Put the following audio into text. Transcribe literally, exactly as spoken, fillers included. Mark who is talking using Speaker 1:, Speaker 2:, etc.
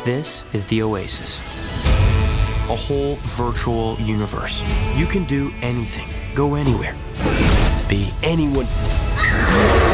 Speaker 1: This is the Oasis. A whole virtual universe. You can do anything, go anywhere, be anyone.